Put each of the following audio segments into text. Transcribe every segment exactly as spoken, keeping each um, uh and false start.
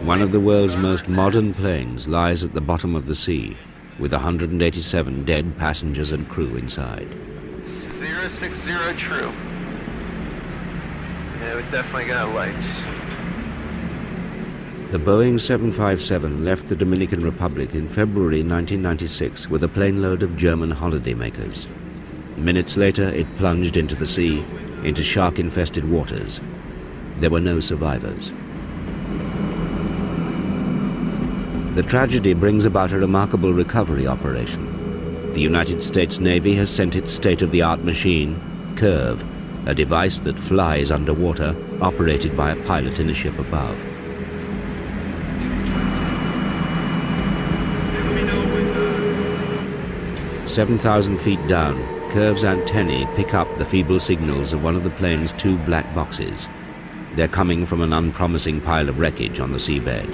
One of the world's most modern planes lies at the bottom of the sea, with one hundred eighty-seven dead passengers and crew inside. zero six zero true. Yeah, we definitely got lights. The Boeing seven fifty-seven left the Dominican Republic in February nineteen ninety-six with a plane load of German holidaymakers. Minutes later, it plunged into the sea, into shark-infested waters. There were no survivors. The tragedy brings about a remarkable recovery operation. The United States Navy has sent its state-of-the-art machine, Curve, a device that flies underwater, operated by a pilot in a ship above. seven thousand feet down, Curve's antennae pick up the feeble signals of one of the plane's two black boxes. They're coming from an unpromising pile of wreckage on the seabed.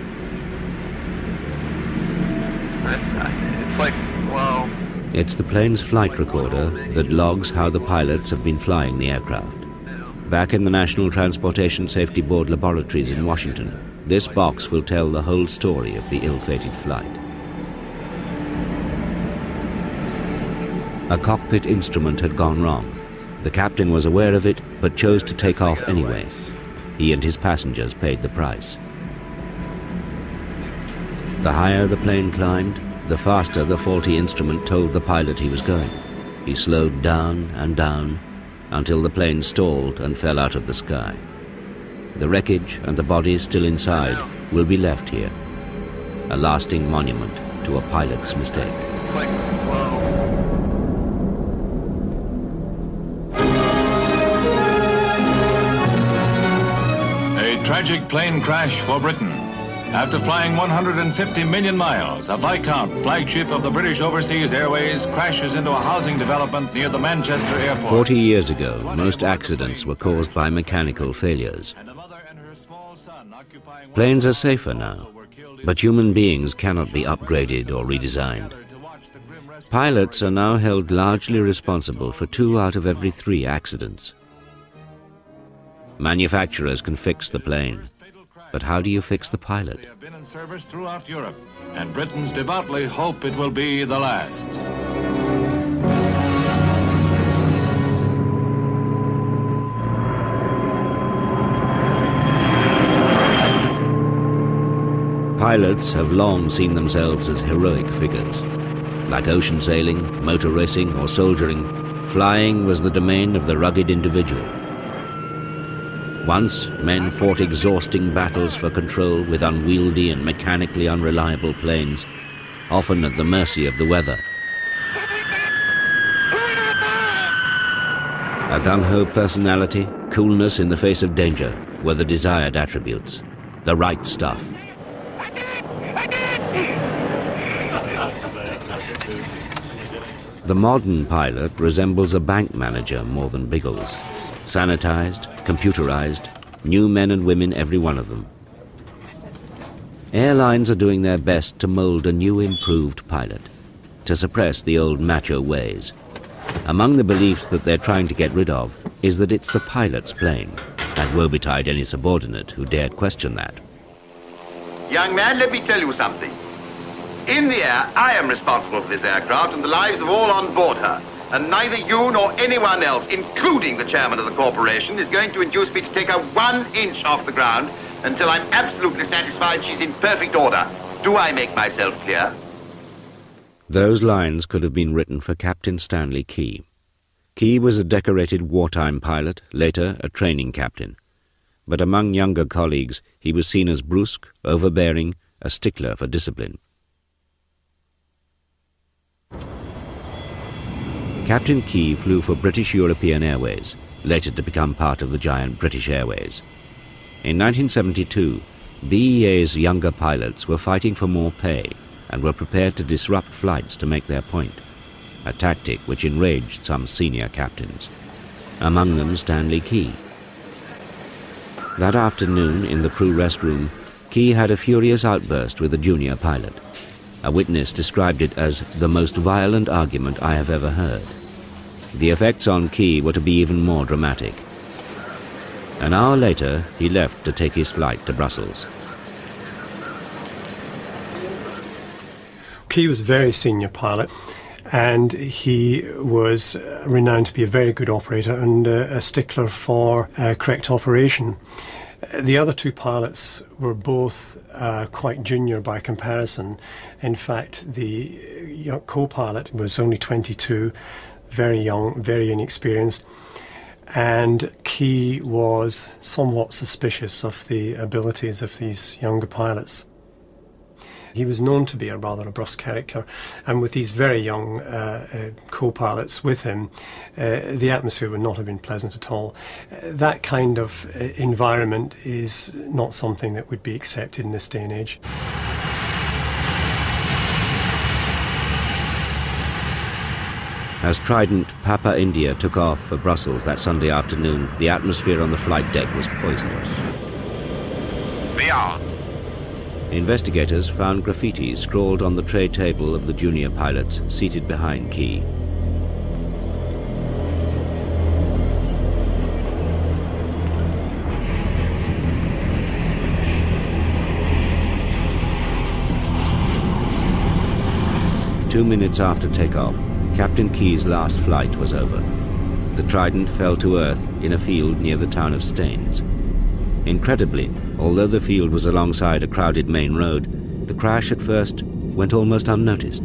It's like, well... It's the plane's flight recorder that logs how the pilots have been flying the aircraft. Back in the National Transportation Safety Board laboratories in Washington, this box will tell the whole story of the ill-fated flight. A cockpit instrument had gone wrong. The captain was aware of it, but chose to take off anyway. He and his passengers paid the price. The higher the plane climbed, the faster the faulty instrument told the pilot he was going. He slowed down and down until the plane stalled and fell out of the sky. The wreckage and the bodies still inside will be left here, a lasting monument to a pilot's mistake. It's like, well... A tragic plane crash for Britain. After flying one hundred fifty million miles, a Viscount, flagship of the British Overseas Airways, crashes into a housing development near the Manchester airport. Forty years ago, most accidents were caused by mechanical failures. Planes are safer now, but human beings cannot be upgraded or redesigned. Pilots are now held largely responsible for two out of every three accidents. Manufacturers can fix the plane, but how do you fix the pilot? They have been in service throughout Europe, and Britons devoutly hope it will be the last. Pilots have long seen themselves as heroic figures. Like ocean sailing, motor racing, or soldiering, flying was the domain of the rugged individual. Once, men fought exhausting battles for control with unwieldy and mechanically unreliable planes, often at the mercy of the weather. A gung-ho personality, coolness in the face of danger were the desired attributes, the right stuff. The modern pilot resembles a bank manager more than Biggles. Sanitized, computerized, new men and women, every one of them. Airlines are doing their best to mold a new improved pilot, to suppress the old macho ways. Among the beliefs that they're trying to get rid of is that it's the pilot's plane, and woe betide any subordinate who dared question that. Young man, let me tell you something. In the air, I am responsible for this aircraft and the lives of all on board her. And neither you nor anyone else, including the chairman of the corporation, is going to induce me to take her one inch off the ground until I'm absolutely satisfied she's in perfect order. Do I make myself clear? Those lines could have been written for Captain Stanley Key. Key was a decorated wartime pilot, later a training captain. But among younger colleagues, he was seen as brusque, overbearing, a stickler for discipline. Captain Key flew for British European Airways, later to become part of the giant British Airways. In nineteen seventy-two, B E A's younger pilots were fighting for more pay and were prepared to disrupt flights to make their point, a tactic which enraged some senior captains, among them Stanley Key. That afternoon, in the crew restroom, Key had a furious outburst with a junior pilot. A witness described it as the most violent argument I have ever heard. The effects on Key were to be even more dramatic. An hour later, he left to take his flight to Brussels. Key was a very senior pilot, and he was renowned to be a very good operator and a, a stickler for uh, correct operation. The other two pilots were both uh, quite junior by comparison. In fact, the co-pilot was only twenty-two, very young, very inexperienced, and Key was somewhat suspicious of the abilities of these younger pilots. He was known to be a rather a brusque character, and with these very young uh, uh, co-pilots with him, uh, the atmosphere would not have been pleasant at all. Uh, that kind of uh, environment is not something that would be accepted in this day and age. As Trident Papa India took off for Brussels that Sunday afternoon, the atmosphere on the flight deck was poisonous. We are. Investigators found graffiti scrawled on the tray table of the junior pilots seated behind Key. Two minutes after takeoff, Captain Key's last flight was over. The Trident fell to earth in a field near the town of Staines. Incredibly, although the field was alongside a crowded main road, the crash at first went almost unnoticed.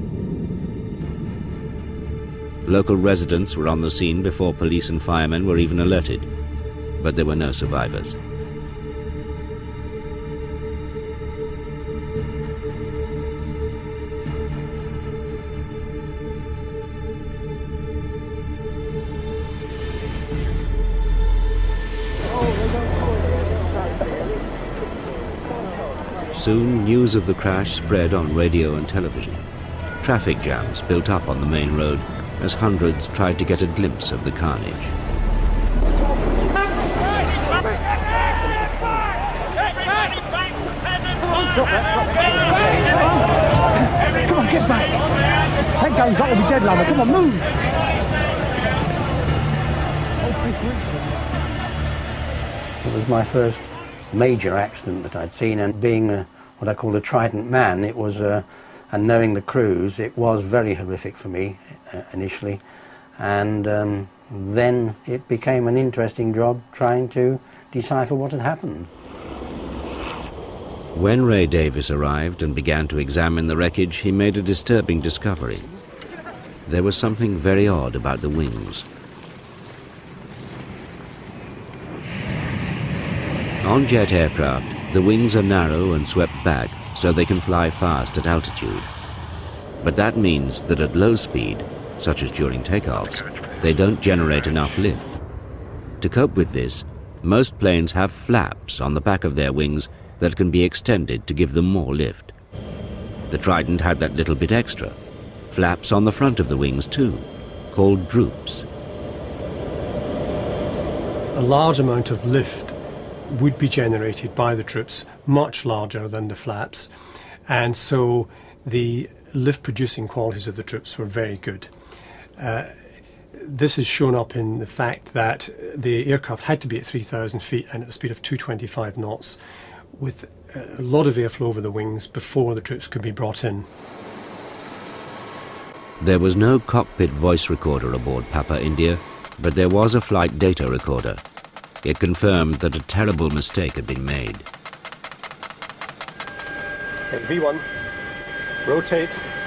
Local residents were on the scene before police and firemen were even alerted, but there were no survivors. Soon, news of the crash spread on radio and television. Traffic jams built up on the main road as hundreds tried to get a glimpse of the carnage. Come on, get back! That game's not going to be dead, lover. Come on, move! It was my first major accident that I'd seen, and being a, what I call a Trident man, it was, uh, and knowing the crews, it was very horrific for me uh, initially, and um, then it became an interesting job trying to decipher what had happened. When Ray Davis arrived and began to examine the wreckage, he made a disturbing discovery. There was something very odd about the wings. On jet aircraft, the wings are narrow and swept back so they can fly fast at altitude. But that means that at low speed, such as during takeoffs, they don't generate enough lift. To cope with this, most planes have flaps on the back of their wings that can be extended to give them more lift. The Trident had that little bit extra. Flaps on the front of the wings too, called droops. A large amount of lift would be generated by the droops, much larger than the flaps, and so the lift producing qualities of the droops were very good. Uh, this is shown up in the fact that the aircraft had to be at three thousand feet and at a speed of two hundred twenty-five knots, with a lot of airflow over the wings before the droops could be brought in. There was no cockpit voice recorder aboard Papa India, but there was a flight data recorder. It confirmed that a terrible mistake had been made. Okay, V one, rotate.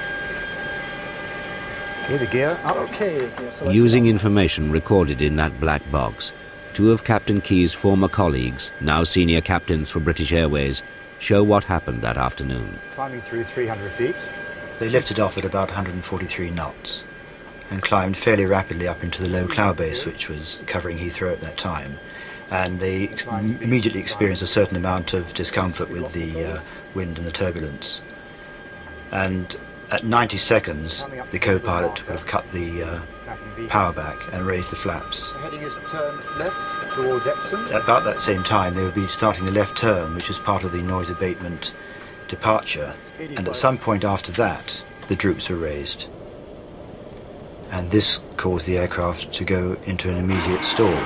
Okay, the gear up. Okay. Using information recorded in that black box, two of Captain Key's former colleagues, now senior captains for British Airways, show what happened that afternoon. Climbing through three hundred feet. They lifted off at about one hundred forty-three knots and climbed fairly rapidly up into the low cloud base, which was covering Heathrow at that time. And they ex immediately experienced a certain amount of discomfort with the uh, wind and the turbulence. And at ninety seconds, the co-pilot would have cut the uh, power back and raised the flaps. The heading is turned left towards Epsom. At about that same time, they would be starting the left turn, which is part of the noise abatement departure. And at some point after that, the droops were raised. And this caused the aircraft to go into an immediate stall.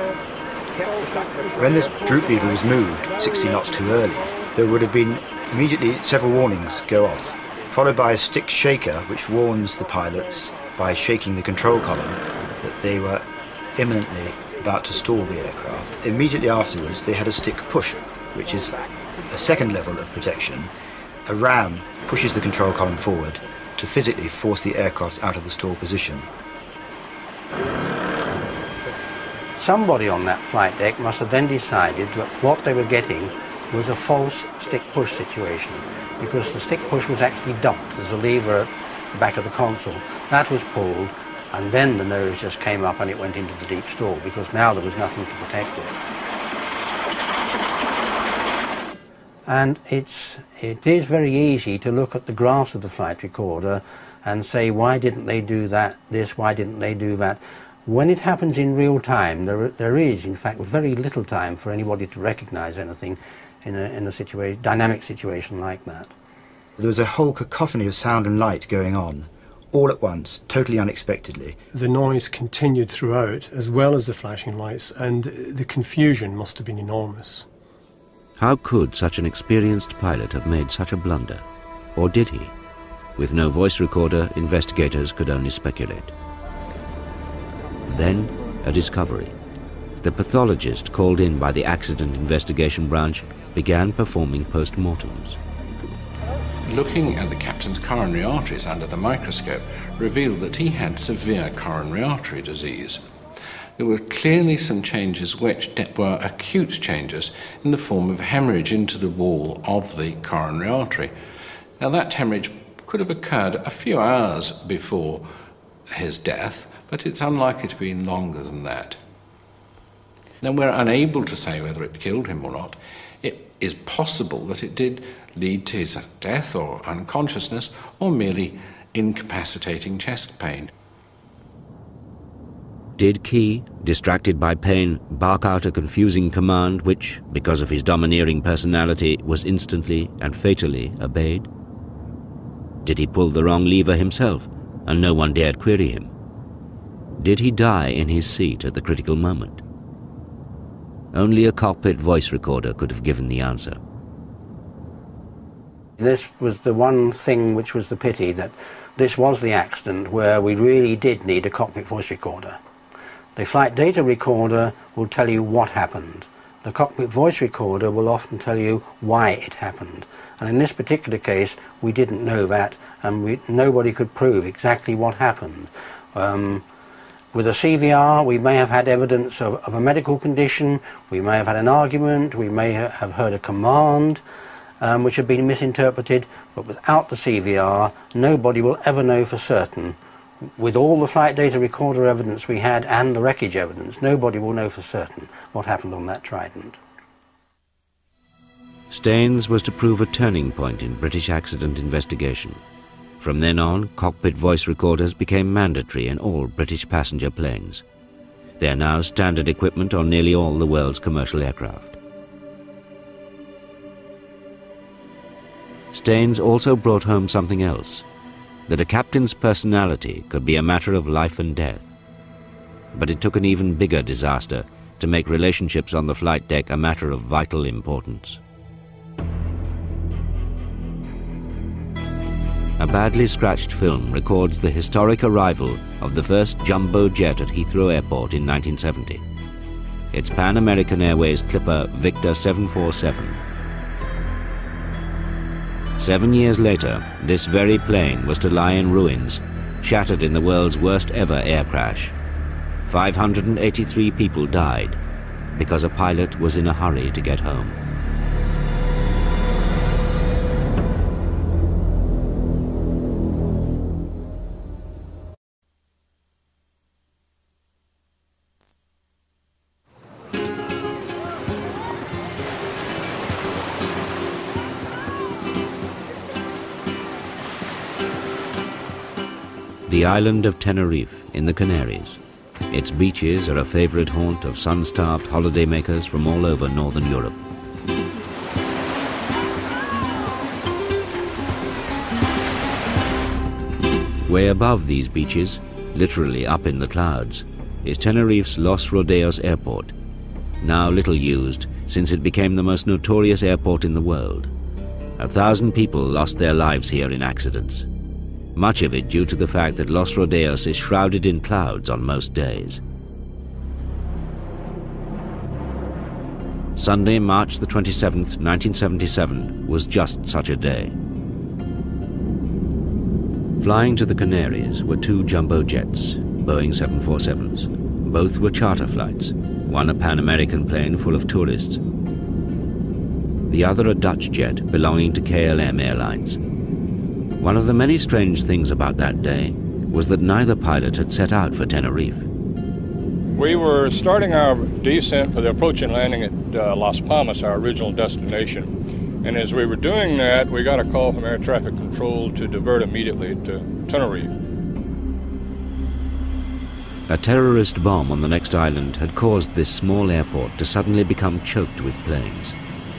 When this droop lever was moved sixty knots too early, there would have been immediately several warnings go off. followed by a stick shaker which warns the pilots by shaking the control column that they were imminently about to stall the aircraft. Immediately afterwards they had a stick push, which is a second level of protection. A ram pushes the control column forward to physically force the aircraft out of the stall position. Somebody on that flight deck must have then decided that what they were getting was a false stick push situation, because the stick push was actually dumped. There's a lever at the back of the console. That was pulled, and then the nose just came up and it went into the deep stall, because now there was nothing to protect it. And it's, it is very easy to look at the graphs of the flight recorder and say, why didn't they do that, this, why didn't they do that? When it happens in real time, there, there is, in fact, very little time for anybody to recognize anything in a, in a situa- dynamic situation like that. There was a whole cacophony of sound and light going on, all at once, totally unexpectedly. The noise continued throughout, as well as the flashing lights, and the confusion must have been enormous. How could such an experienced pilot have made such a blunder? Or did he? With no voice recorder, investigators could only speculate. Then, a discovery. The pathologist called in by the Accident Investigation Branch began performing post-mortems. Looking at the captain's coronary arteries under the microscope revealed that he had severe coronary artery disease. There were clearly some changes which were acute changes in the form of hemorrhage into the wall of the coronary artery. Now that hemorrhage could have occurred a few hours before his death, but it's unlikely to be longer than that. Now we're unable to say whether it killed him or not. It is possible that it did lead to his death or unconsciousness or merely incapacitating chest pain. Did Key, distracted by pain, bark out a confusing command which, because of his domineering personality, was instantly and fatally obeyed? Did he pull the wrong lever himself, and no one dared query him? Did he die in his seat at the critical moment? Only a cockpit voice recorder could have given the answer. This was the one thing which was the pity, that this was the accident where we really did need a cockpit voice recorder. The flight data recorder will tell you what happened. The cockpit voice recorder will often tell you why it happened. And in this particular case, we didn't know that, and we, nobody could prove exactly what happened. Um, with a C V R, we may have had evidence of, of a medical condition, we may have had an argument, we may ha have heard a command um, which had been misinterpreted, but without the C V R, nobody will ever know for certain. With all the flight data recorder evidence we had and the wreckage evidence, nobody will know for certain what happened on that Trident. Staines was to prove a turning point in British accident investigation. From then on, cockpit voice recorders became mandatory in all British passenger planes. They are now standard equipment on nearly all the world's commercial aircraft. Staines also brought home something else, that a captain's personality could be a matter of life and death. But it took an even bigger disaster to make relationships on the flight deck a matter of vital importance. A badly scratched film records the historic arrival of the first jumbo jet at Heathrow Airport in nineteen seventy. It's Pan American Airways Clipper Victor seven forty-seven. Seven years later, this very plane was to lie in ruins, shattered in the world's worst ever air crash. five hundred eighty-three people died because a pilot was in a hurry to get home. The island of Tenerife in the Canaries. Its beaches are a favorite haunt of sun-starved holidaymakers from all over northern Europe. Way above these beaches, literally up in the clouds, is Tenerife's Los Rodeos Airport, now little used since it became the most notorious airport in the world. A thousand people lost their lives here in accidents, much of it due to the fact that Los Rodeos is shrouded in clouds on most days. Sunday, March the twenty-seventh, nineteen seventy-seven, was just such a day. Flying to the Canaries were two jumbo jets, Boeing seven forty-sevens. Both were charter flights, one a Pan American plane full of tourists, the other a Dutch jet belonging to K L M Airlines. One of the many strange things about that day was that neither pilot had set out for Tenerife. We were starting our descent for the approach and landing at uh, Las Palmas, our original destination. And as we were doing that, we got a call from air traffic control to divert immediately to Tenerife. A terrorist bomb on the next island had caused this small airport to suddenly become choked with planes.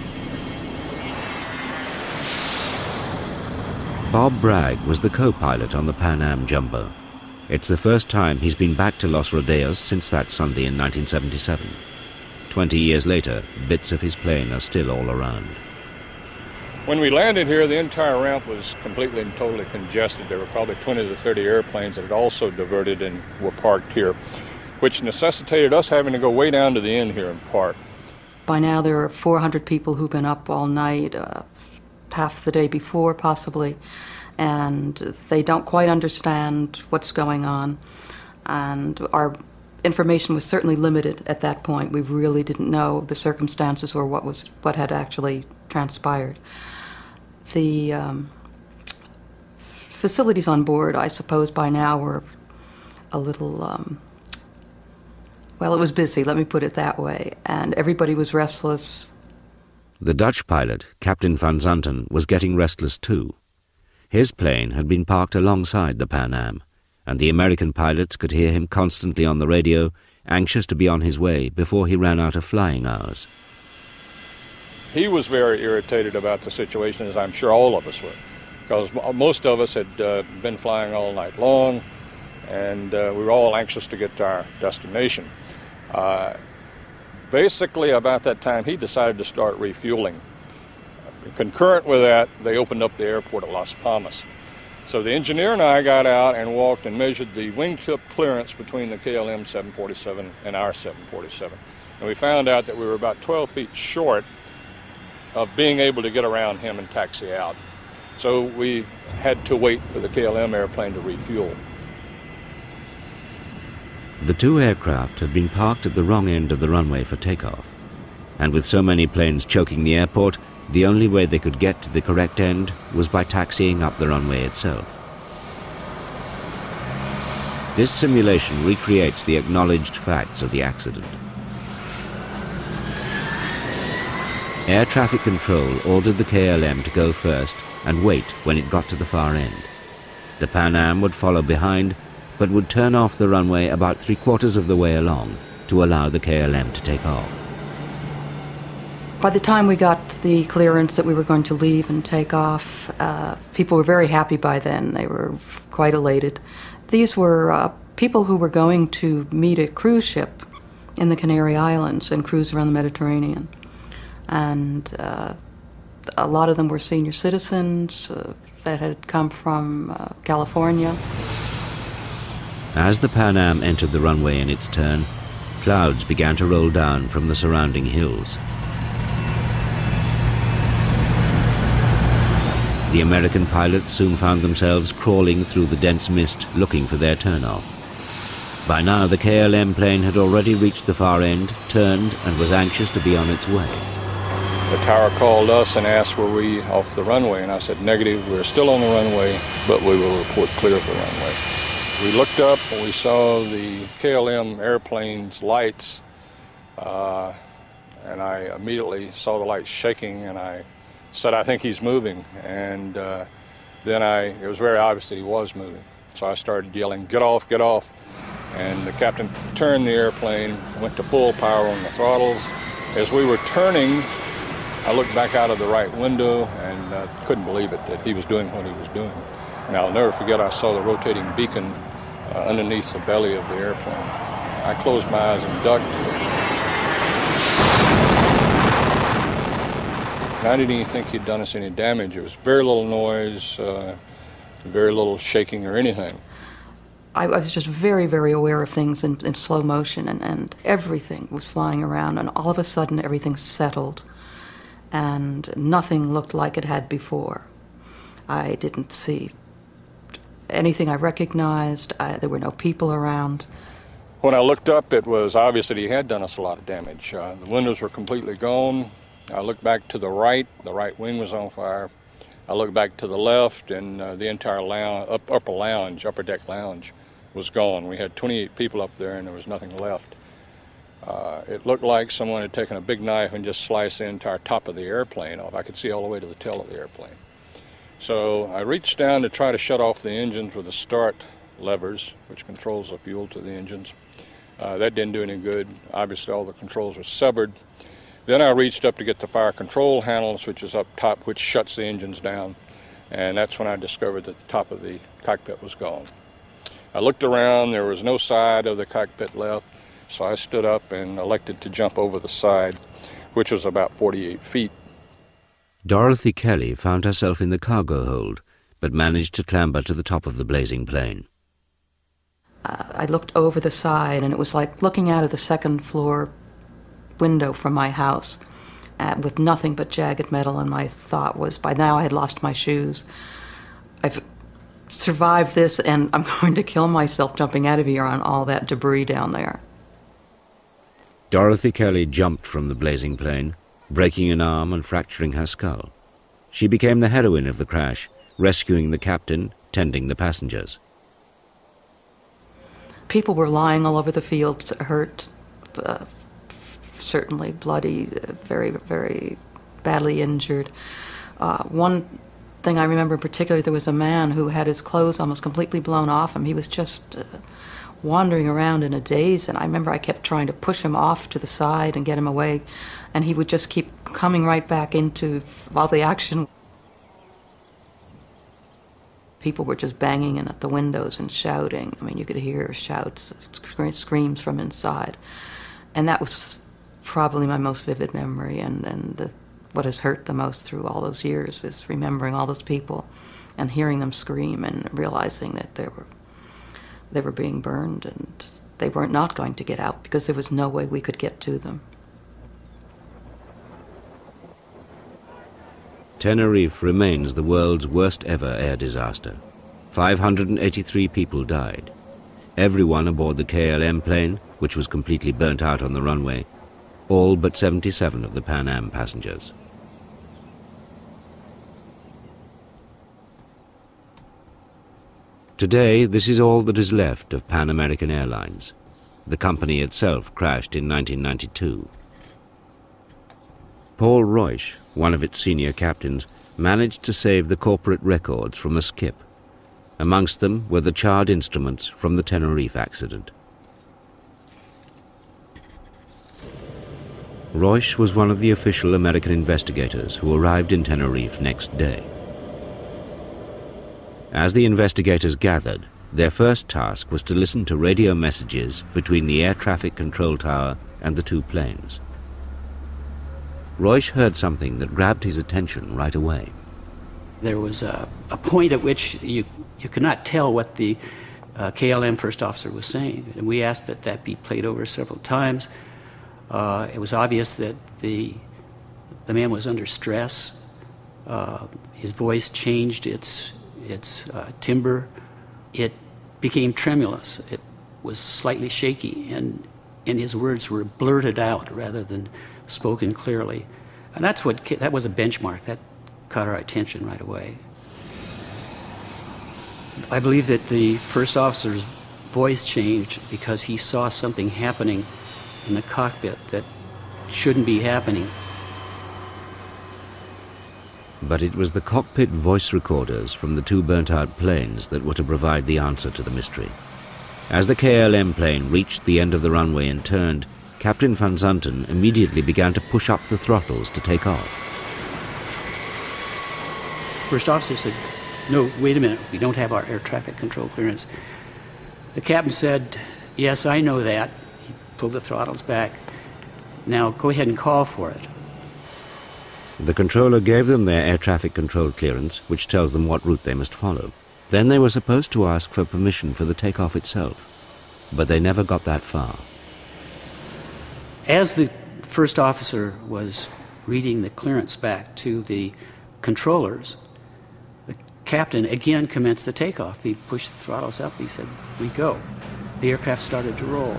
Bob Bragg was the co-pilot on the Pan Am Jumbo. It's the first time he's been back to Los Rodeos since that Sunday in nineteen seventy-seven. Twenty years later, bits of his plane are still all around. When we landed here, the entire ramp was completely and totally congested. There were probably twenty to thirty airplanes that had also diverted and were parked here, which necessitated us having to go way down to the end here and park. By now there are four hundred people who've been up all night, uh, half the day before possibly, and they don't quite understand what's going on. And our information was certainly limited at that point. We really didn't know the circumstances or what was what had actually transpired. The um, facilities on board, I suppose by now, were a little, um, well, it was busy, let me put it that way, and everybody was restless. The Dutch pilot, Captain van Zanten, was getting restless too. His plane had been parked alongside the Pan Am, and the American pilots could hear him constantly on the radio, anxious to be on his way before he ran out of flying hours. He was very irritated about the situation, as I'm sure all of us were, because most of us had uh, been flying all night long, and uh, we were all anxious to get to our destination. Uh, basically, about that time, he decided to start refueling. Concurrent with that, they opened up the airport at Las Palmas. So the engineer and I got out and walked and measured the wingtip clearance between the K L M seven forty-seven and our seven forty-seven. And we found out that we were about twelve feet short of being able to get around him and taxi out. So we had to wait for the K L M airplane to refuel. The two aircraft had been parked at the wrong end of the runway for takeoff, and with so many planes choking the airport, the only way they could get to the correct end was by taxiing up the runway itself. This simulation recreates the acknowledged facts of the accident. Air traffic control ordered the K L M to go first and wait when it got to the far end. The Pan Am would follow behind, but would turn off the runway about three quarters of the way along to allow the K L M to take off. By the time we got the clearance that we were going to leave and take off, uh, people were very happy by then. They were quite elated. These were uh, people who were going to meet a cruise ship in the Canary Islands and cruise around the Mediterranean. And uh, a lot of them were senior citizens uh, that had come from uh, California. As the Pan Am entered the runway in its turn, clouds began to roll down from the surrounding hills. The American pilots soon found themselves crawling through the dense mist looking for their turnoff. By now the K L M plane had already reached the far end, turned, and was anxious to be on its way. The tower called us and asked were we off the runway, and I said negative, we're still on the runway, but we will report clear of the runway. We looked up and we saw the K L M airplane's lights, uh, and I immediately saw the lights shaking, and I said, I think he's moving. And uh, then I, it was very obvious that he was moving. So I started yelling, get off, get off. And the captain turned the airplane, went to full power on the throttles. As we were turning, I looked back out of the right window and uh, couldn't believe it, that he was doing what he was doing. And I'll never forget, I saw the rotating beacon uh, underneath the belly of the airplane. I closed my eyes and ducked. And I didn't even think he'd done us any damage. There was very little noise, uh, very little shaking or anything. I was just very, very aware of things in, in slow motion, and, and everything was flying around, and all of a sudden everything settled, and nothing looked like it had before. I didn't see anything I recognized. I, there were no people around. When I looked up, it was obvious that he had done us a lot of damage. Uh, the windows were completely gone. I looked back to the right. The right wing was on fire. I looked back to the left, and uh, the entire lounge, up, upper lounge, upper deck lounge, was gone. We had twenty-eight people up there, and there was nothing left. Uh, it looked like someone had taken a big knife and just sliced the entire top of the airplane off. I could see all the way to the tail of the airplane. So I reached down to try to shut off the engines with the start levers, which controls the fuel to the engines. Uh, that didn't do any good. Obviously, all the controls were severed. Then I reached up to get the fire control handles, which is up top, which shuts the engines down. And that's when I discovered that the top of the cockpit was gone. I looked around. There was no side of the cockpit left. So I stood up and elected to jump over the side, which was about forty-eight feet. Dorothy Kelly found herself in the cargo hold, but managed to clamber to the top of the blazing plane. Uh, I looked over the side, and it was like looking out of the second floor window from my house, uh, with nothing but jagged metal, and my thought was, by now I had lost my shoes. I've survived this, and I'm going to kill myself jumping out of here on all that debris down there. Dorothy Kelly jumped from the blazing plane, breaking an arm and fracturing her skull. She became the heroine of the crash, rescuing the captain, tending the passengers. People were lying all over the field, hurt, uh, certainly bloody, uh, very, very badly injured. Uh, one thing I remember in particular, there was a man who had his clothes almost completely blown off him. He was just uh, wandering around in a daze, and I remember I kept trying to push him off to the side and get him away, and he would just keep coming right back into all the action. People were just banging in at the windows and shouting. I mean, you could hear shouts, screams from inside. And that was probably my most vivid memory, and, and the, what has hurt the most through all those years is remembering all those people and hearing them scream and realizing that they were, they were being burned, and they weren't not going to get out because there was no way we could get to them. Tenerife remains the world's worst ever air disaster. five hundred eighty-three people died. Everyone aboard the K L M plane, which was completely burnt out on the runway, all but seventy-seven of the Pan Am passengers. Today, this is all that is left of Pan American Airlines. The company itself crashed in nineteen ninety-two. Paul Reusch, one of its senior captains, managed to save the corporate records from a skip. Amongst them were the charred instruments from the Tenerife accident. Reusch was one of the official American investigators who arrived in Tenerife next day. As the investigators gathered, their first task was to listen to radio messages between the air traffic control tower and the two planes. Reusch heard something that grabbed his attention right away. There was a, a point at which you, you could not tell what the uh, K L M first officer was saying. And we asked that that be played over several times. Uh, it was obvious that the, the man was under stress. Uh, his voice changed its, its uh, timbre. It became tremulous. It was slightly shaky, and, and his words were blurted out rather than spoken clearly. And that's what, that was a benchmark. That caught our attention right away. I believe that the first officer's voice changed because he saw something happening in the cockpit that shouldn't be happening. But it was the cockpit voice recorders from the two burnt-out planes that were to provide the answer to the mystery. As the K L M plane reached the end of the runway and turned, Captain Van Zanten immediately began to push up the throttles to take off. First officer said, "No, wait a minute, we don't have our air traffic control clearance." The captain said, "Yes, I know that." He pulled the throttles back. "Now go ahead and call for it." The controller gave them their air traffic control clearance, which tells them what route they must follow. Then they were supposed to ask for permission for the takeoff itself, but they never got that far. As the first officer was reading the clearance back to the controllers, the captain again commenced the takeoff. He pushed the throttles up. He said, "We go." The aircraft started to roll.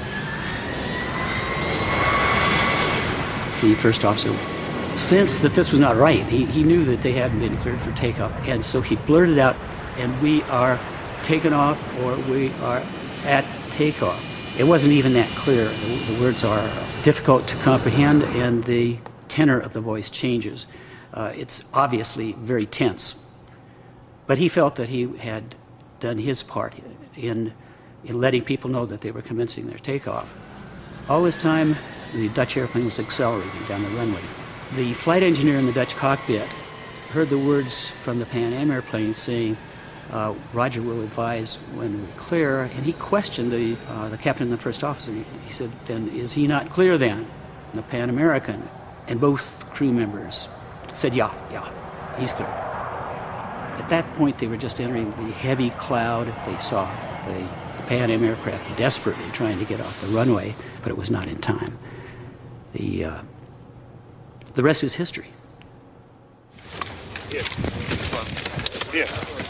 The first officer sensed that this was not right. He, he knew that they hadn't been cleared for takeoff, and so he blurted out, "And we are taken off, or we are at takeoff." It wasn't even that clear. The, the words are difficult to comprehend, and the tenor of the voice changes. Uh, it's obviously very tense. But he felt that he had done his part in, in letting people know that they were commencing their takeoff. All this time, the Dutch airplane was accelerating down the runway. The flight engineer in the Dutch cockpit heard the words from the Pan Am airplane saying, uh, "Roger will advise when we're clear," and he questioned the, uh, the captain and the first officer. He, he said, "Then is he not clear then?" And the Pan American and both crew members said, "Yeah, yeah, he's clear." At that point, they were just entering the heavy cloud. They saw the, the Pan Am aircraft desperately trying to get off the runway, but it was not in time. The, uh, the rest is history. Here, this one. Here.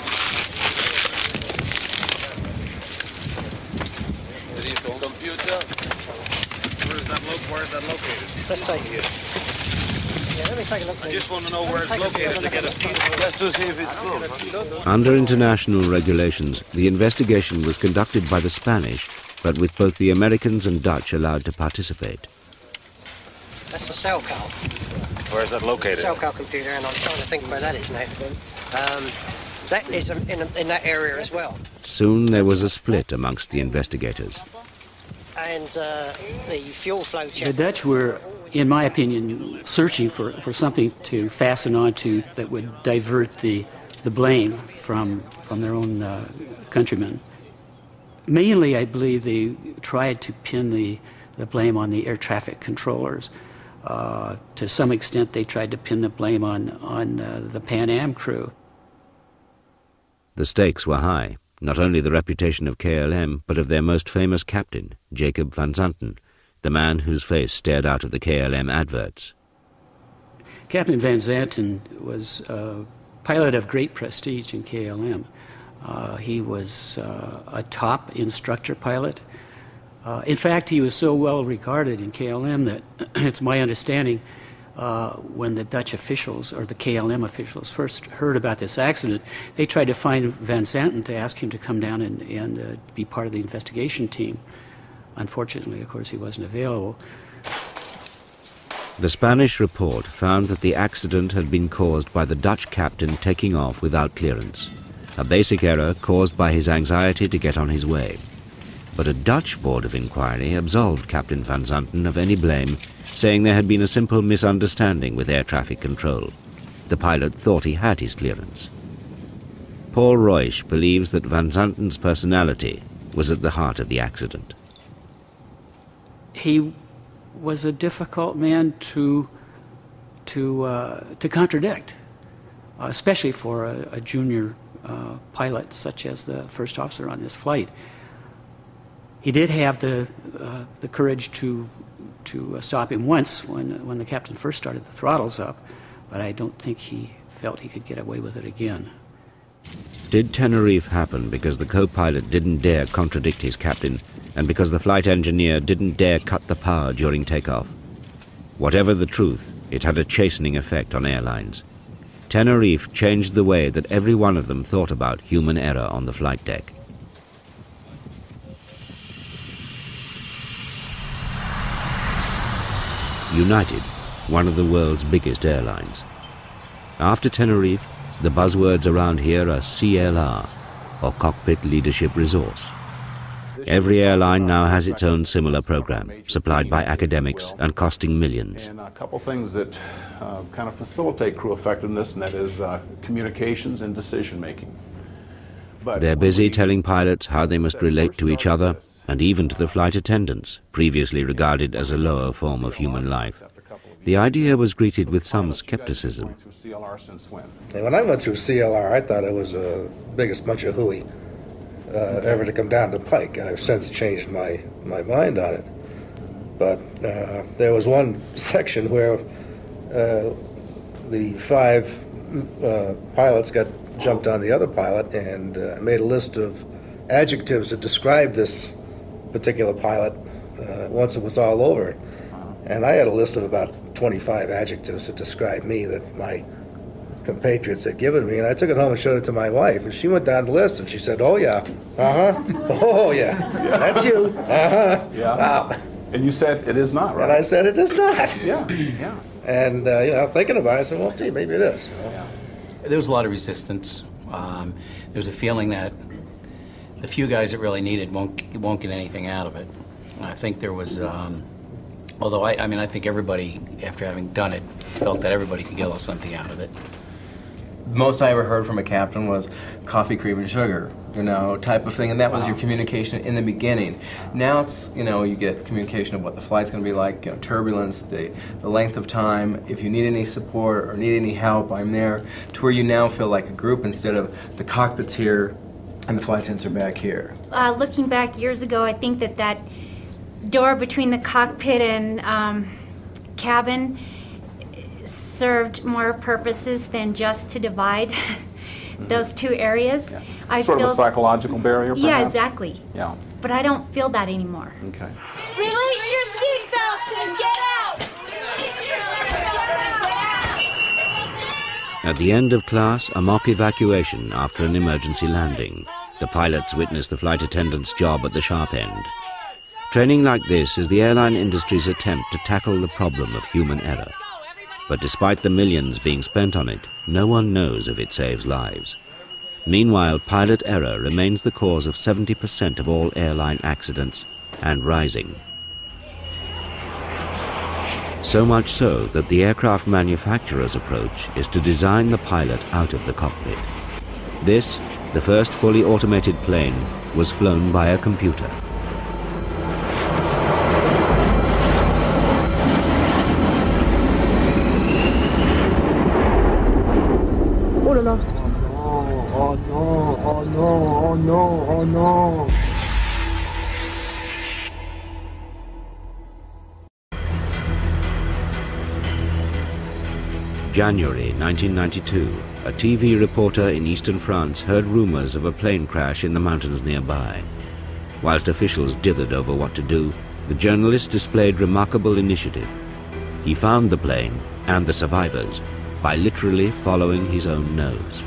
Computer. Where is that, lo where is that located? Let's take it. Yeah, let me take a look. I just want to know where it's located to get a feel. Just to see if it's close. Under international regulations, the investigation was conducted by the Spanish, but with both the Americans and Dutch allowed to participate. That's the Selco. Where is that located? Selco computer, and I'm trying to think where that is now. Um, that is in, in that area as well. Soon there was a split amongst the investigators. And uh, the fuel flow check. The Dutch were, in my opinion, searching for, for something to fasten onto that would divert the, the blame from, from their own uh, countrymen. Mainly, I believe they tried to pin the, the blame on the air traffic controllers. Uh, to some extent, they tried to pin the blame on, on uh, the Pan Am crew. The stakes were high, not only the reputation of K L M, but of their most famous captain, Jacob van Zanten, the man whose face stared out of the K L M adverts. Captain Van Zanten was a pilot of great prestige in K L M. Uh, he was uh, a top instructor pilot. Uh, in fact, he was so well regarded in K L M that it's my understanding uh, when the Dutch officials, or the K L M officials, first heard about this accident, they tried to find Van Zanten to ask him to come down and, and uh, be part of the investigation team. Unfortunately, of course, he wasn't available. The Spanish report found that the accident had been caused by the Dutch captain taking off without clearance, a basic error caused by his anxiety to get on his way. But a Dutch board of inquiry absolved Captain Van Zanten of any blame, saying there had been a simple misunderstanding with air traffic control. The pilot thought he had his clearance. Paul Reusch believes that Van Zanten's personality was at the heart of the accident. He was a difficult man to, to, uh, to contradict, uh, especially for a, a junior uh, pilot such as the first officer on this flight. He did have the, uh, the courage to, to uh, stop him once when, when the captain first started the throttles up, but I don't think he felt he could get away with it again. Did Tenerife happen because the co-pilot didn't dare contradict his captain, and because the flight engineer didn't dare cut the power during takeoff? Whatever the truth, it had a chastening effect on airlines. Tenerife changed the way that every one of them thought about human error on the flight deck. United, one of the world's biggest airlines. After Tenerife, the buzzwords around here are C L R, or Cockpit Leadership Resource. Every airline now has its own similar program, supplied by academics and costing millions. And a couple things that uh, kind of facilitate crew effectiveness, and that is uh, communications and decision making. But they're busy telling pilots how they must relate to each other, and even to the flight attendants, previously regarded as a lower form of human life. the idea was greeted with some skepticism. And when I went through C L R, I thought it was the biggest bunch of hooey uh, ever to come down the pike. I've since changed my, my mind on it. But uh, there was one section where uh, the five uh, pilots got jumped on the other pilot and uh, made a list of adjectives to describe this particular pilot uh, once it was all over. And I had a list of about twenty-five adjectives to describe me that my compatriots had given me, and I took it home and showed it to my wife, and she went down the list and she said, "Oh yeah, uh-huh, oh yeah, that's you, uh-huh, yeah. Wow." And you said it is not, right? And I said it is not. Yeah, yeah. And uh, you know, thinking about it, I said, well, gee, maybe it is. You know? Yeah. There was a lot of resistance. Um, there was a feeling that the few guys that really need it won't won't get anything out of it. And I think there was, um, although I, I mean, I think everybody, after having done it, felt that everybody could get something out of it. Most I ever heard from a captain was coffee, cream, and sugar, you know, type of thing, and that was Wow. your communication in the beginning. Now it's, you know, you get communication of what the flight's going to be like, you know, turbulence, the, the length of time, if you need any support or need any help, I'm there, to where you now feel like a group instead of the cockpit's here and the flight attendants are back here. Uh, looking back years ago, I think that that door between the cockpit and um, cabin served more purposes than just to divide those two areas. Yeah. I sort feel, of a psychological barrier, perhaps? Yeah, exactly. Yeah. But I don't feel that anymore. Okay. Release your seatbelts and get out! Release your seatbelts and get out! At the end of class, a mock evacuation after an emergency landing. The pilots witness the flight attendant's job at the sharp end. Training like this is the airline industry's attempt to tackle the problem of human error. But despite the millions being spent on it, no one knows if it saves lives. Meanwhile, pilot error remains the cause of seventy percent of all airline accidents, and rising. So much so that the aircraft manufacturer's approach is to design the pilot out of the cockpit. This, the first fully automated plane, was flown by a computer. Oh là là. Oh no, oh no, oh no, oh no. January nineteen ninety-two, a T V reporter in eastern France heard rumors of a plane crash in the mountains nearby. Whilst officials dithered over what to do, the journalist displayed remarkable initiative. He found the plane and the survivors by literally following his own nose.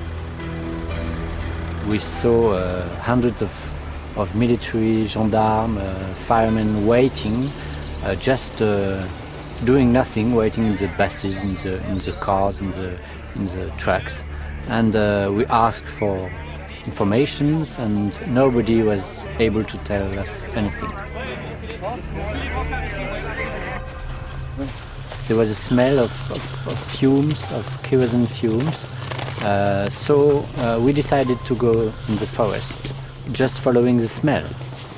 We saw uh, hundreds of, of military, gendarmes, uh, firemen waiting, uh, just uh, doing nothing, waiting in the buses, in the, in the cars, in the, in the trucks. And uh, we asked for information, and nobody was able to tell us anything. There was a smell of, of, of fumes, of kerosene fumes. Uh, so uh, we decided to go in the forest, just following the smell.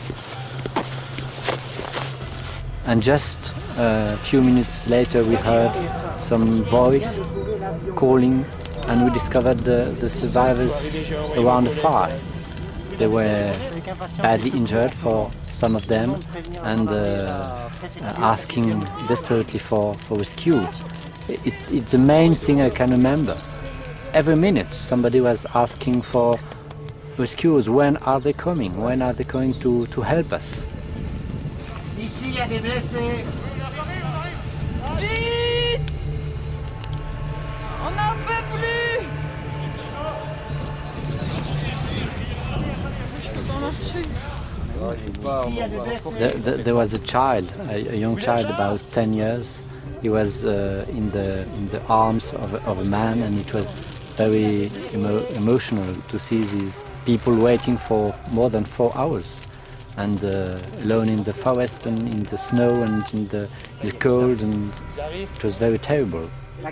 And just a few minutes later we heard some voice calling, and we discovered the, the survivors around the fire. They were badly injured, for some of them, and uh, asking desperately for, for rescue. It, it's the main thing I can remember. Every minute somebody was asking for rescues. When are they coming? When are they going to, to help us? Ici, il y a des blessés. Vite! On n'en peut plus! There, there, there was a child, a, a young child about ten years. He was uh, in the in the arms of a, of a man, and it was very emo emotional to see these people waiting for more than four hours, and uh, alone in the forest and in the snow and in the, in the cold, and it was very terrible.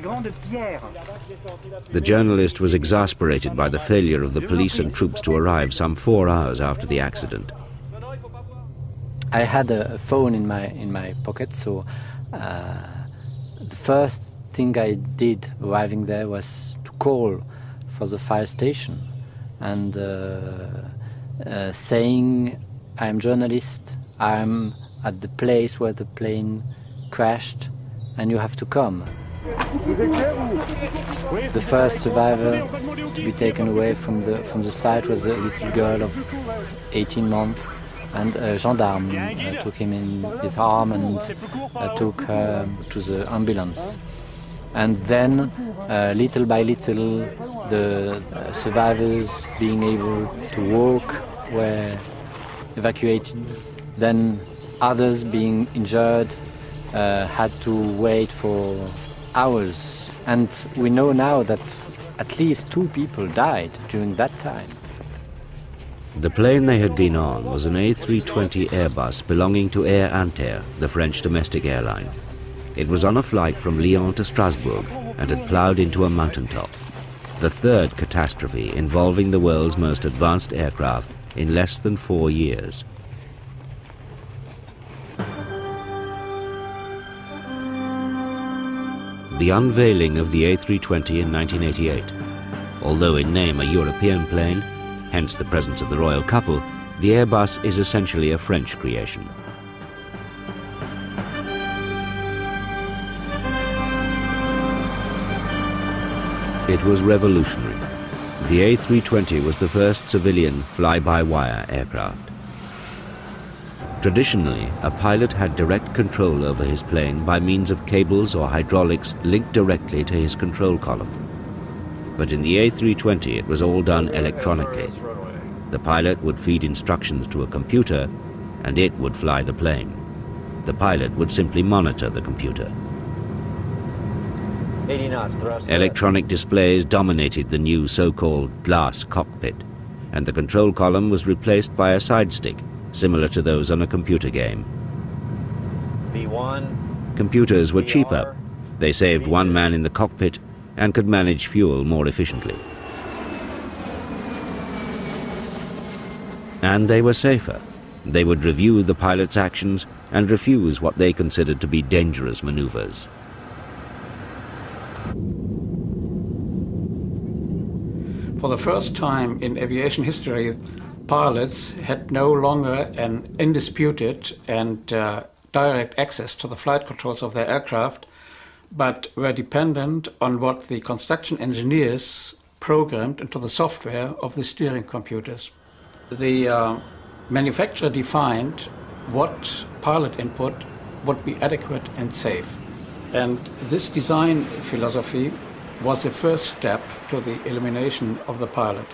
The journalist was exasperated by the failure of the police and troops to arrive some four hours after the accident. I had a, a phone in my in my pocket, so uh, the first thing I did arriving there was to call for the fire station and uh, uh, saying, I'm journalist, I'm at the place where the plane crashed and you have to come. The first survivor to be taken away from the, from the site was a little girl of eighteen months, and a gendarme uh, took him in his arm and uh, took her to the ambulance. And then, uh, little by little, the uh, survivors being able to walk were evacuated. Then others being injured uh, had to wait for hours. And we know now that at least two people died during that time. The plane they had been on was an A three twenty Airbus belonging to Air Inter, the French domestic airline. It was on a flight from Lyon to Strasbourg and had ploughed into a mountaintop. The third catastrophe involving the world's most advanced aircraft in less than four years. The unveiling of the A three twenty in nineteen eighty-eight. Although in name a European plane, hence the presence of the royal couple, the Airbus is essentially a French creation. It was revolutionary. The A three twenty was the first civilian fly-by-wire aircraft. Traditionally, a pilot had direct control over his plane by means of cables or hydraulics linked directly to his control column. But in the A three twenty, it was all done electronically. The pilot would feed instructions to a computer, and it would fly the plane. The pilot would simply monitor the computer. eighty knots, thrust. Electronic displays dominated the new so-called glass cockpit, and the control column was replaced by a side stick, similar to those on a computer game. V one. Computers were cheaper. They saved one man in the cockpit and could manage fuel more efficiently. And they were safer. They would review the pilot's actions and refuse what they considered to be dangerous maneuvers. For the first time in aviation history, pilots had no longer an undisputed and uh, direct access to the flight controls of their aircraft, but were dependent on what the construction engineers programmed into the software of the steering computers. The uh, manufacturer defined what pilot input would be adequate and safe. And this design philosophy was the first step to the elimination of the pilot.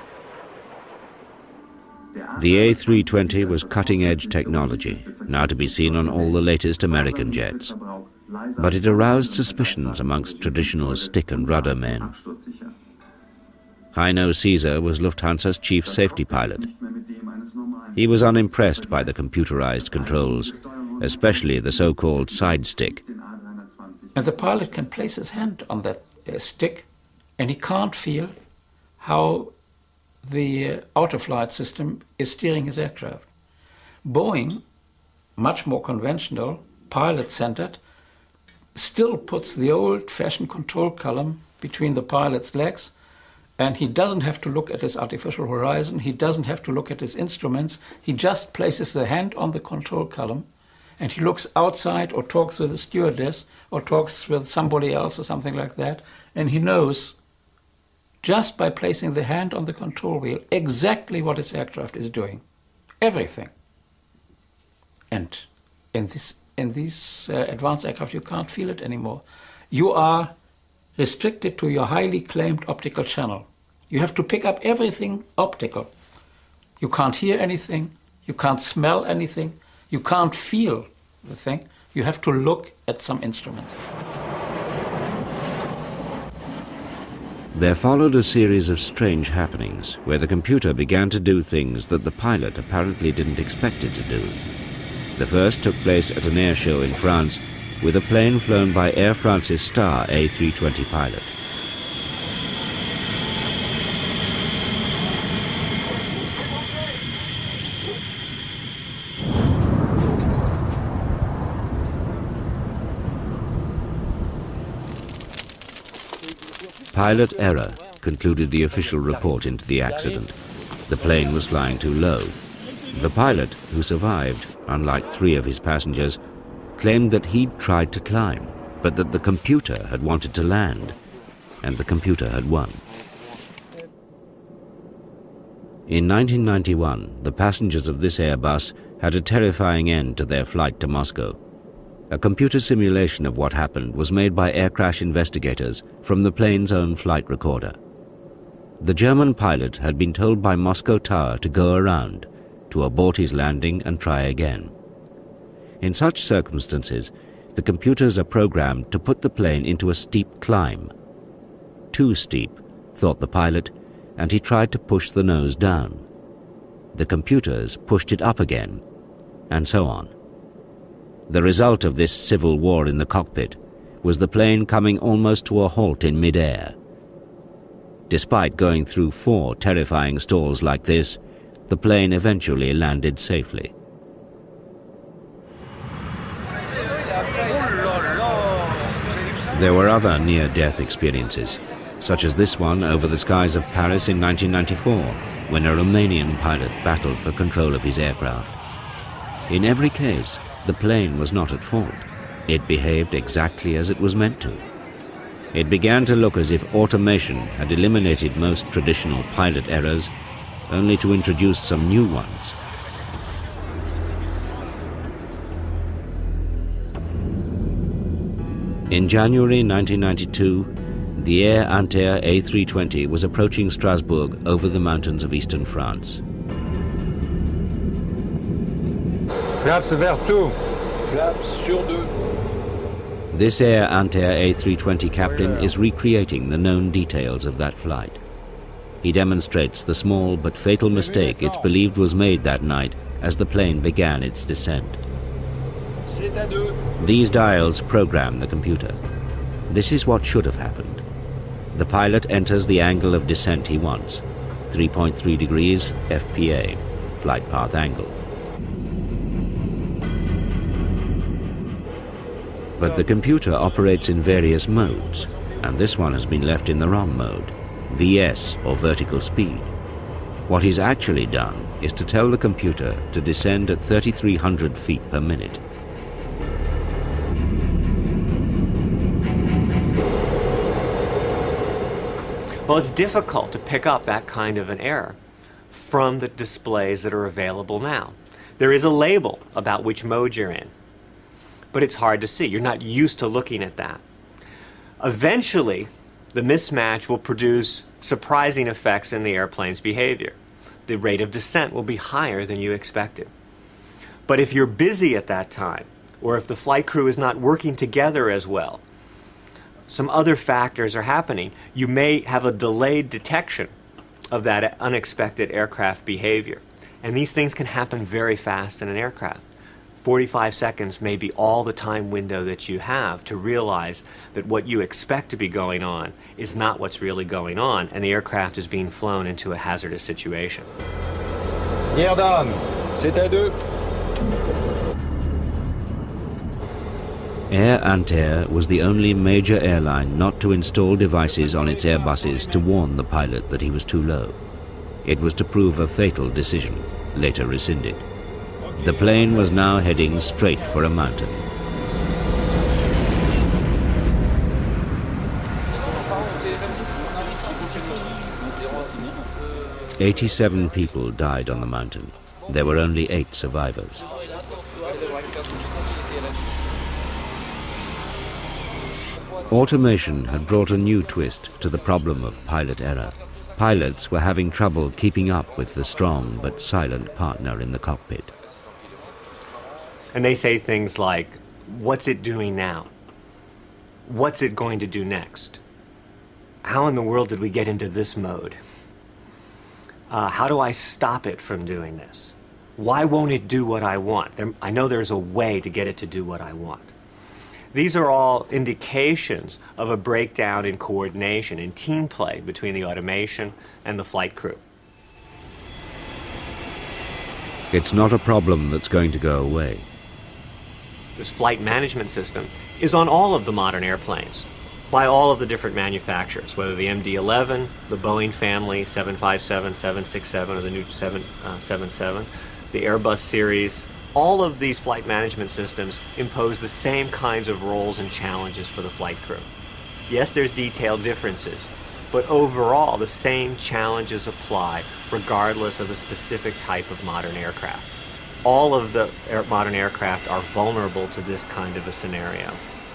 The A three twenty was cutting-edge technology, now to be seen on all the latest American jets. But it aroused suspicions amongst traditional stick and rudder men. Heino Caesar was Lufthansa's chief safety pilot. He was unimpressed by the computerized controls, especially the so-called side stick. And the pilot can place his hand on that uh, stick, and he can't feel how the uh, auto-flight system is steering his aircraft. Boeing, much more conventional, pilot-centered, still puts the old-fashioned control column between the pilot's legs, and he doesn't have to look at his artificial horizon, he doesn't have to look at his instruments, he just places the hand on the control column, and he looks outside or talks with the stewardess or talks with somebody else or something like that, and he knows just by placing the hand on the control wheel exactly what his aircraft is doing. Everything. And in this in these uh, advanced aircraft you can't feel it anymore. You are restricted to your highly claimed optical channel. You have to pick up everything optical. You can't hear anything, you can't smell anything, you can't feel the thing. You have to look at some instruments. There followed a series of strange happenings where the computer began to do things that the pilot apparently didn't expect it to do. The first took place at an air show in France with a plane flown by Air France's star A three twenty pilot. Pilot error, concluded the official report into the accident. The plane was flying too low. The pilot, who survived, unlike three of his passengers, claimed that he'd tried to climb, but that the computer had wanted to land, and the computer had won. In nineteen ninety-one, the passengers of this Airbus had a terrifying end to their flight to Moscow. A computer simulation of what happened was made by air crash investigators from the plane's own flight recorder. The German pilot had been told by Moscow Tower to go around, to abort his landing and try again. In such circumstances, the computers are programmed to put the plane into a steep climb. Too steep, thought the pilot, and he tried to push the nose down. The computers pushed it up again, and so on. The result of this civil war in the cockpit was the plane coming almost to a halt in mid-air. Despite going through four terrifying stalls like this, the plane eventually landed safely. There were other near-death experiences, such as this one over the skies of Paris in nineteen ninety-four, when a Romanian pilot battled for control of his aircraft. In every case, the plane was not at fault. It behaved exactly as it was meant to. It began to look as if automation had eliminated most traditional pilot errors, only to introduce some new ones. In January nineteen ninety-two, the Air Inter A three twenty was approaching Strasbourg over the mountains of eastern France. Flaps vers tout. Flaps sur deux. This Air Inter A three twenty captain is recreating the known details of that flight. He demonstrates the small but fatal mistake it's believed was made that night as the plane began its descent. These dials program the computer. This is what should have happened. The pilot enters the angle of descent he wants, three point three degrees F P A, flight path angle. But the computer operates in various modes, and this one has been left in the wrong mode, V S, or vertical speed. What is actually done is to tell the computer to descend at thirty-three hundred feet per minute. Well, it's difficult to pick up that kind of an error from the displays that are available now. There is a label about which mode you're in, but it's hard to see. You're not used to looking at that. Eventually, the mismatch will produce surprising effects in the airplane's behavior. The rate of descent will be higher than you expected. But if you're busy at that time, or if the flight crew is not working together as well, some other factors are happening. You may have a delayed detection of that unexpected aircraft behavior. And these things can happen very fast in an aircraft. forty-five seconds may be all the time window that you have to realize that what you expect to be going on is not what's really going on, and the aircraft is being flown into a hazardous situation. Nierdam, c'est à deux. Air Inter was the only major airline not to install devices on its Airbuses to warn the pilot that he was too low. It was to prove a fatal decision, later rescinded. The plane was now heading straight for a mountain. Eighty-seven people died on the mountain. There were only eight survivors. Automation had brought a new twist to the problem of pilot error. Pilots were having trouble keeping up with the strong but silent partner in the cockpit. And they say things like, what's it doing now? What's it going to do next? How in the world did we get into this mode? Uh, how do I stop it from doing this? Why won't it do what I want? There, I know there's a way to get it to do what I want. These are all indications of a breakdown in coordination, in team play between the automation and the flight crew. It's not a problem that's going to go away. This flight management system is on all of the modern airplanes. by all of the different manufacturers, whether the M D eleven, the Boeing family, seven fifty-seven, seven sixty-seven, or the new seven seventy-seven, the Airbus series. All of these flight management systems impose the same kinds of roles and challenges for the flight crew. Yes, there's detailed differences, but overall the same challenges apply regardless of the specific type of modern aircraft. All of the air modern aircraft are vulnerable to this kind of a scenario.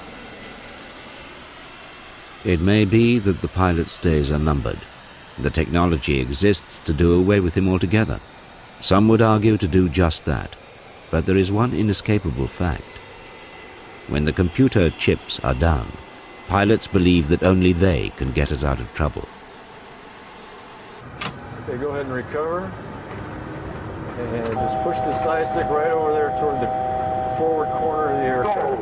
It may be that the pilot's days are numbered. The technology exists to do away with him altogether. Some would argue to do just that. But there is one inescapable fact. When the computer chips are down, pilots believe that only they can get us out of trouble. Okay, go ahead and recover. And just push the side stick right over there toward the forward corner of the aircraft.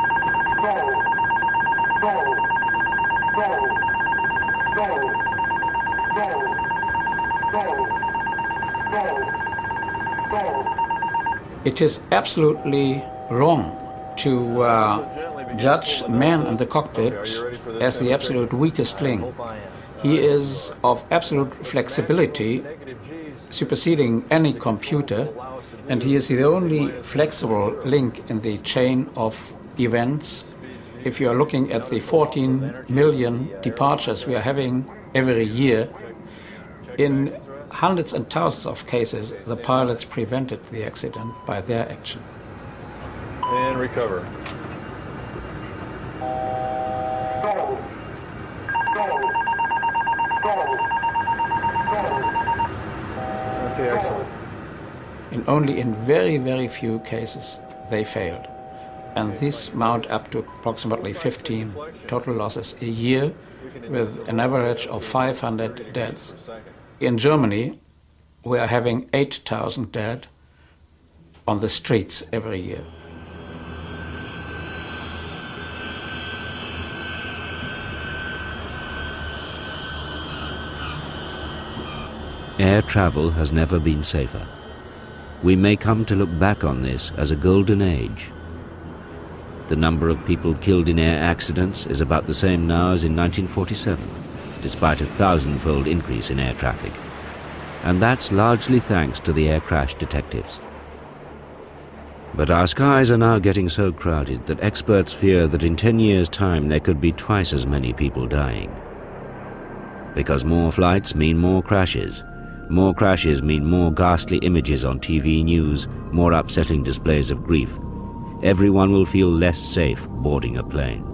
It is absolutely wrong to uh, judge man in the cockpit as the absolute weakest link. He is of absolute flexibility, superseding any computer, and he is the only flexible link in the chain of events. If you are looking at the fourteen million departures we are having every year, in hundreds and thousands of cases, the pilots prevented the accident by their action. And recover. Okay, excellent. And only in very, very few cases they failed. And these mount up to approximately fifteen total losses a year, with an average of five hundred deaths. In Germany, we are having eight thousand dead on the streets every year. Air travel has never been safer. We may come to look back on this as a golden age. The number of people killed in air accidents is about the same now as in nineteen forty-seven, despite a thousand-fold increase in air traffic. And that's largely thanks to the air crash detectives. But our skies are now getting so crowded that experts fear that in ten years' time there could be twice as many people dying. Because more flights mean more crashes. More crashes mean more ghastly images on T V news, more upsetting displays of grief. Everyone will feel less safe boarding a plane.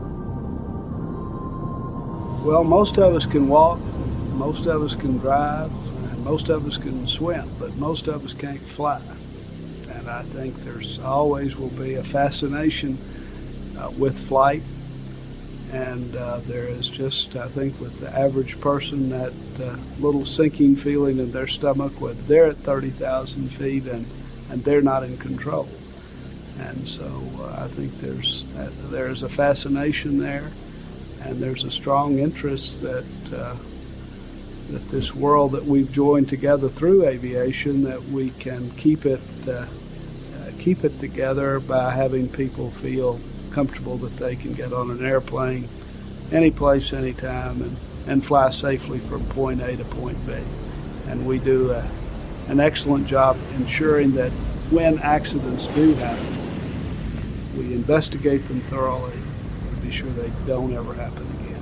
Well, most of us can walk, most of us can drive, and most of us can swim, but most of us can't fly. And I think there's always will be a fascination uh, with flight. And uh, there is just, I think, with the average person, that uh, little sinking feeling in their stomach when they're at thirty thousand feet and, and they're not in control. And so uh, I think there's, that, there's a fascination there, and there's a strong interest that, uh, that this world that we've joined together through aviation, that we can keep it, uh, uh, keep it together by having people feel comfortable that they can get on an airplane any place, anytime, and, and fly safely from point A to point B. And we do a, an excellent job ensuring that when accidents do happen, we investigate them thoroughly to be sure they don't ever happen again.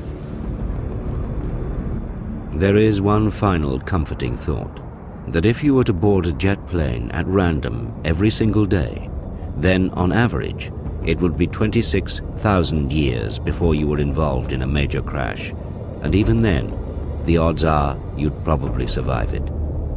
There is one final comforting thought, that if you were to board a jet plane at random every single day, then on average, it would be twenty-six thousand years before you were involved in a major crash. And even then, the odds are you'd probably survive it.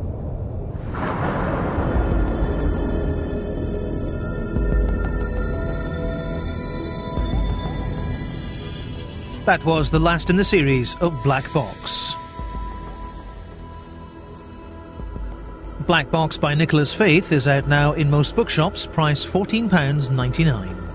That was the last in the series of Black Box. Black Box by Nicholas Faith is out now in most bookshops, price fourteen pounds ninety-nine.